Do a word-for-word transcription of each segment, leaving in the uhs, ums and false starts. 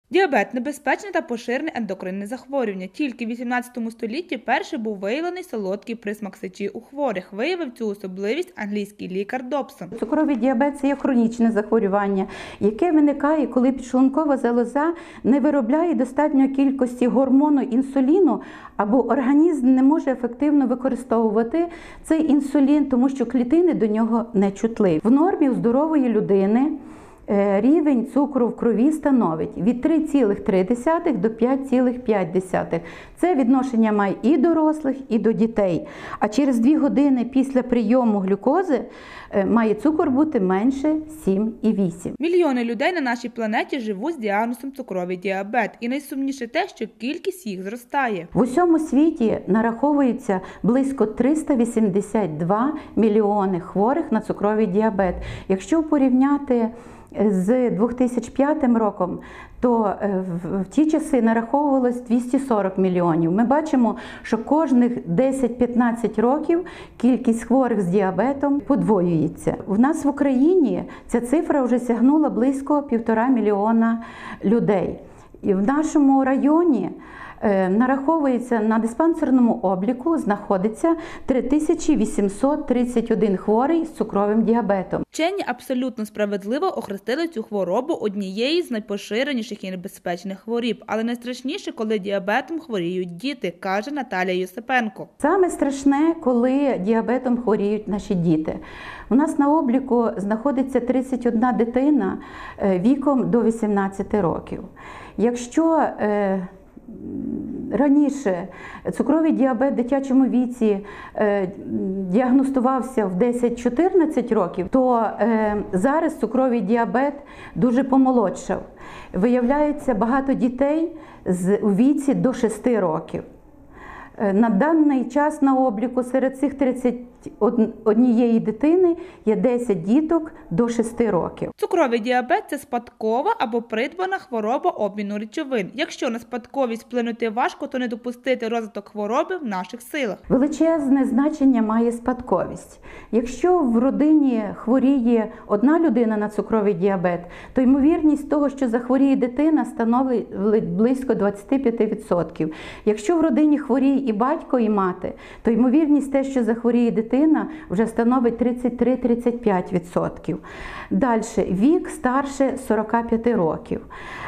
Діабет – небезпечне та поширене ендокринне захворювання. Тільки в вісімнадцятому столітті перший був виявлений солодкий присмак сечі у хворих. Виявив цю особливість англійський лікар Добсон. Цукровий діабет – це є хронічне захворювання, яке виникає, коли підшлункова залоза не виробляє достатньої кількості гормону інсуліну, або організм не може ефективно використовувати цей інсулін, тому що клітини до нього не чутливі. В нормі у здорової людини рівень цукру в крові становить від три цілих три десятих до п'ять цілих п'ять десятих. Це відношення має і дорослих, і до дітей. А через дві години після прийому глюкози має цукор бути менше сім і вісім. Мільйони людей на нашій планеті живуть з діагнозом цукровий діабет. І найсумніше те, що кількість їх зростає. В усьому світі нараховується близько триста вісімдесят два мільйони хворих на цукровий діабет. Якщо порівняти з дві тисячі п'ятим роком, то в ті часи нараховувалось двісті сорок мільйонів. Ми бачимо, що кожних десять-п'ятнадцять років кількість хворих з діабетом подвоюється. У нас в Україні ця цифра вже сягнула близько півтора мільйона людей. І в нашому районі нараховується на диспансерному обліку, знаходиться три тисячі вісімсот тридцять один хворий з цукровим діабетом. Вчені абсолютно справедливо охрестили цю хворобу однією з найпоширеніших і небезпечних хворіб. Але найстрашніше, коли діабетом хворіють діти, каже Наталія Йосипенко. Саме страшне, коли діабетом хворіють наші діти. У нас на обліку знаходиться тридцять одна дитина віком до вісімнадцяти років. Якщо е, раніше цукровий діабет в дитячому віці е, діагностувався в десять-чотирнадцять років, то е, зараз цукровий діабет дуже помолодшав. Виявляється, багато дітей з, у віці до шести років. На даний час на обліку серед цих тридцяти однієї дитини є десять діток до шести років. Цукровий діабет – це спадкова або придбана хвороба обміну речовин. Якщо на спадковість вплинути важко, то не допустити розвиток хвороби в наших силах. Величезне значення має спадковість. Якщо в родині хворіє одна людина на цукровий діабет, то ймовірність того, що захворіє дитина, становить близько двадцять п'ять відсотків. Якщо в родині хворіє і батько, і мати, то ймовірність те, що захворіє дитина, вже становить тридцять три - тридцять п'ять відсотків. Далі, вік старше сорока п'яти років.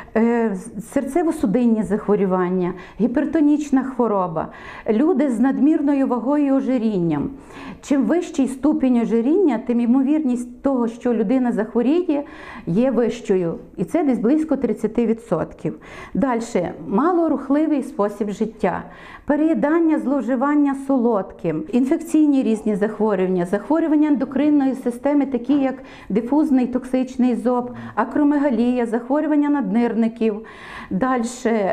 Серцево-судинні захворювання, гіпертонічна хвороба, люди з надмірною вагою і ожирінням. Чим вищий ступінь ожиріння, тим ймовірність того, що людина захворіє, є вищою. І це десь близько тридцять відсотків. Далі, малорухливий спосіб життя, переїдання, зловживання солодким, інфекційні різні захворювання, захворювання ендокринної системи, такі як дифузний токсичний зоб, акромегалія, захворювання наднирників. Далі,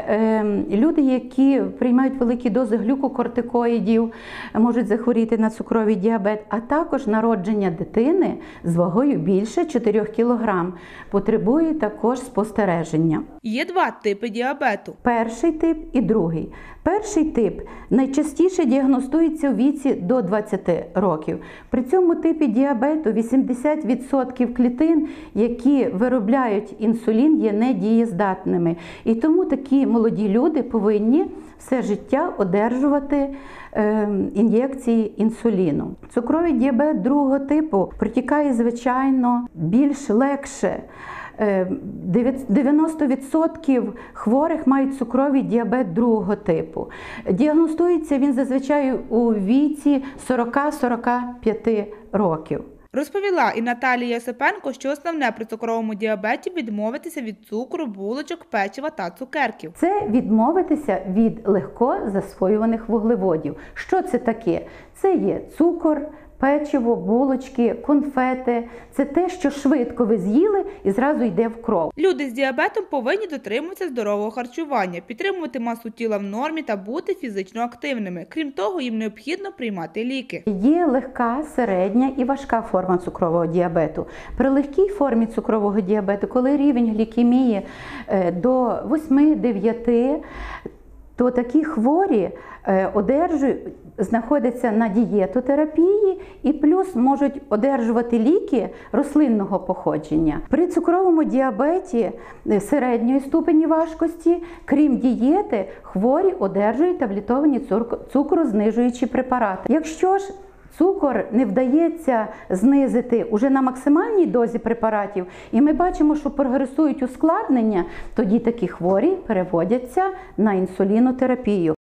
люди, які приймають великі дози глюкокортикоїдів, можуть захворіти на цукровий діабет, а також народження дитини з вагою більше чотирьох кілограм потребує також спостереження. Є два типи діабету. Перший тип і другий. Перший тип найчастіше діагностується у віці до двадцяти років. При цьому типі діабету вісімдесят відсотків клітин, які виробляють інсулін, є недієздатними. І тому такі молоді люди повинні все життя одержувати е, ін'єкції інсуліну. Цукровий діабет другого типу протікає, звичайно, більш легше. дев'яносто відсотків хворих мають цукровий діабет другого типу. Діагностується він зазвичай у віці сорока - сорока п'яти років. Розповіла і Наталія Йосипенко, що основне при цукровому діабеті – відмовитися від цукру, булочок, печива та цукерків. Це відмовитися від легко засвоюваних вуглеводів. Що це таке? Це є цукор, печиво, булочки, конфети – це те, що швидко ви з'їли і зразу йде в кров. Люди з діабетом повинні дотримуватися здорового харчування, підтримувати масу тіла в нормі та бути фізично активними. Крім того, їм необхідно приймати ліки. Є легка, середня і важка форма цукрового діабету. При легкій формі цукрового діабету, коли рівень глікемії до восьми - дев'яти, то такі хворі е, одержують, знаходяться на дієтотерапії і плюс можуть одержувати ліки рослинного походження. При цукровому діабеті середньої ступені важкості, крім дієти, хворі одержують таблетовані цукрознижуючі препарати. Якщо ж цукор не вдається знизити уже на максимальній дозі препаратів, і ми бачимо, що прогресують ускладнення, тоді такі хворі переводяться на інсулінотерапію.